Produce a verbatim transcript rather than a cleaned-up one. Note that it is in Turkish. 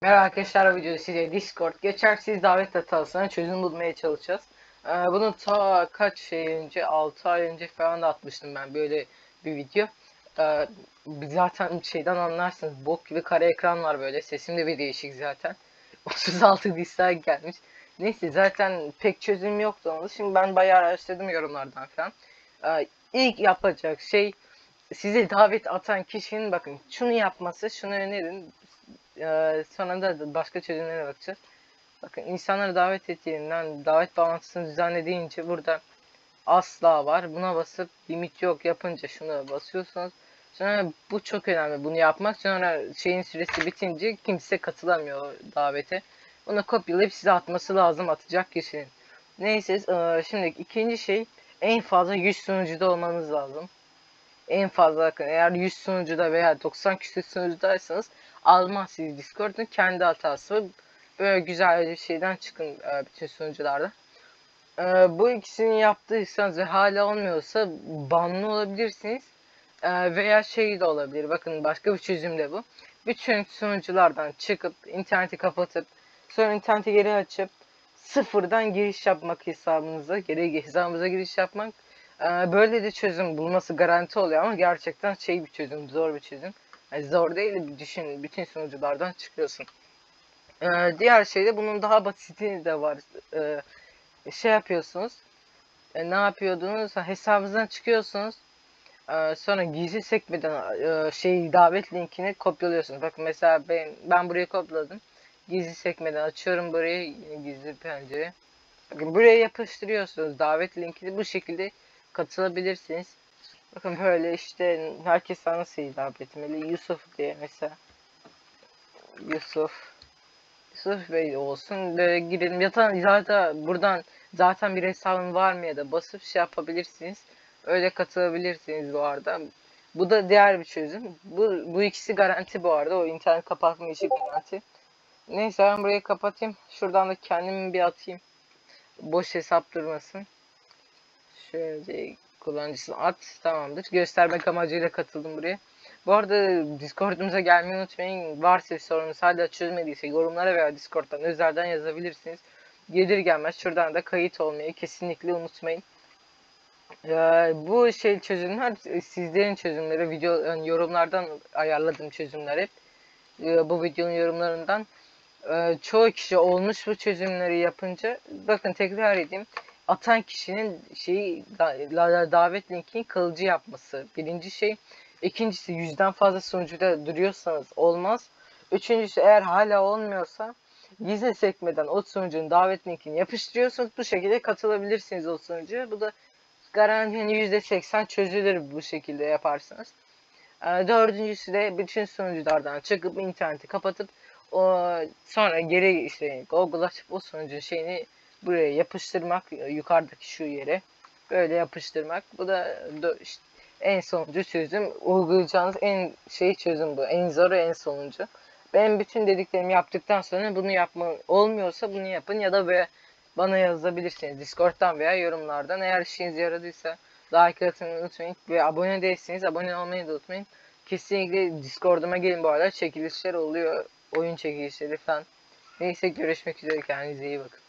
Merhaba arkadaşlar, bu videoda size Discord geçersiz davet hatasına çözüm bulmaya çalışacağız. Ee, bunu ta kaç şey önce, altı ay önce falan da atmıştım ben böyle bir video. Ee, Zaten şeyden anlarsınız, bok gibi kare ekran var, böyle sesim de bir değişik zaten. otuz altı dislike gelmiş. Neyse, zaten pek çözüm yoktu onu. Şimdi ben bayağı araştırdım yorumlardan falan. Ee, ilk yapacak şey, size davet atan kişinin bakın şunu yapması, şunu önerin. Ee, sonra da başka çözümlere bakacağız. Bakın, insanları davet ettiğinden davet bağlantısını düzenlediğince burada asla var. Buna basıp limit yok yapınca şuna basıyorsunuz. Sonra bu çok önemli, bunu yapmak. Sonra şeyin süresi bitince kimse katılamıyor davete. Bunu kopyalayıp size atması lazım, atacak kişinin. Neyse, e, şimdi ikinci şey, en fazla yüz sunucuda olmanız lazım. En fazla bakın, eğer yüz sunucuda veya doksan küsur sunucudaysanız almaz siz Discord'un kendi hatası. Böyle güzel bir şeyden çıkın e, bütün sunucularda. E, bu ikisini yaptıysanız ve hala olmuyorsa banlı olabilirsiniz. E, veya şey de olabilir. Bakın, başka bir çözüm de bu. Bütün sunuculardan çıkıp interneti kapatıp sonra interneti geri açıp sıfırdan giriş yapmak hesabınıza, geri hesabınıza giriş yapmak. Böyle de çözüm bulması garanti oluyor ama gerçekten şey bir çözüm, zor bir çözüm. Yani zor değil, düşün, bütün sunuculardan çıkıyorsun. Diğer şey de, bunun daha basiti de var. Şey yapıyorsunuz, ne yapıyordunuz? Hesabınızdan çıkıyorsunuz. Sonra gizli sekmeden şey davet linkini kopyalıyorsunuz. Bakın mesela ben, ben buraya kopyaladım. Gizli sekmeden açıyorum burayı, gizli pencere. Bakın, buraya yapıştırıyorsunuz davet linkini, bu şekilde katılabilirsiniz. Bakın böyle işte, herkes sana nasıl hitap etmeli? Yusuf diye mesela. Yusuf. Yusuf Bey olsun. Böyle girelim. Zaten, zaten buradan zaten bir hesabın var mı ya da basıp şey yapabilirsiniz. Öyle katılabilirsiniz bu arada. Bu da diğer bir çözüm. Bu, bu ikisi garanti bu arada. O internet kapatma işi garanti. Neyse, ben burayı kapatayım. Şuradan da kendimi bir atayım. Boş hesap durmasın. Şöyle kullanıcısını at, tamamdır. Göstermek amacıyla katıldım buraya. Bu arada Discord'umuza gelmeyi unutmayın. Varsa bir sorunuz hala çözmediyse yorumlara veya Discord'dan özelden yazabilirsiniz. Gelir gelmez şuradan da kayıt olmayı kesinlikle unutmayın. Ee, bu şey çözümler sizlerin çözümleri, video yani yorumlardan ayarladığım çözümler hep. Ee, bu videonun yorumlarından. Ee, çoğu kişi olmuş bu çözümleri yapınca. Bakın, tekrar edeyim. Atan kişinin şeyi da, davet linkini kalıcı yapması. Birinci şey. İkincisi, yüzden fazla sunucuda duruyorsanız olmaz. Üçüncüsü, eğer hala olmuyorsa gizli sekmeden o sunucunun davet linkini yapıştırıyorsunuz. Bu şekilde katılabilirsiniz o sunucuya. Bu da garanti yüzde seksen çözülür bu şekilde yaparsanız. Ee, dördüncüsü de bütün sunuculardan çıkıp interneti kapatıp o sonra geri işte Google açıp o sunucun şeyini buraya yapıştırmak, yukarıdaki şu yere böyle yapıştırmak. Bu da işte en sonuncu çözüm. Uygulayacağınız en şey çözüm bu. En zoru, en sonuncu. Ben bütün dediklerimi yaptıktan sonra bunu yapma olmuyorsa bunu yapın ya da böyle bana yazabilirsiniz Discord'dan veya yorumlardan. Eğer işinize yaradıysa like atmayı unutmayın ve abone değilseniz abone olmayı da unutmayın. Kesinlikle Discord'uma gelin bu arada. Çekilişler oluyor. Oyun çekilişleri falan. Neyse, görüşmek üzere. Kendinize iyi bakın.